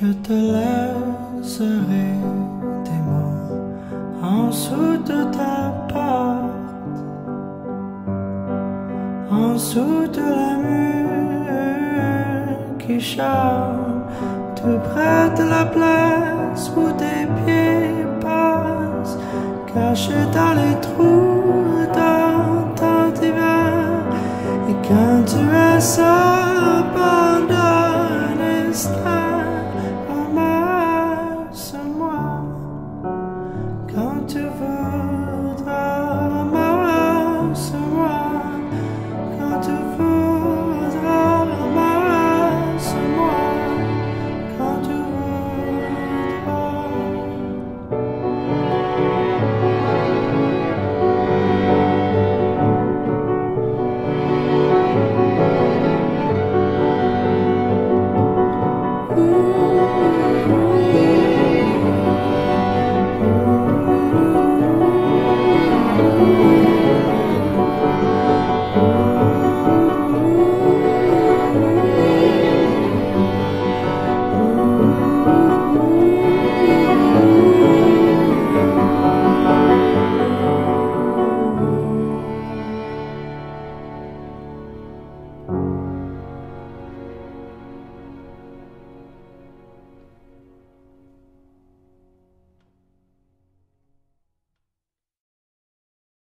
Je te laisserai des mots en dessous de ta porte, en dessous de la mur qui chante, tout près de la place où tes pieds passent, cachés dans les trous dans ton divan. Et quand tu es seul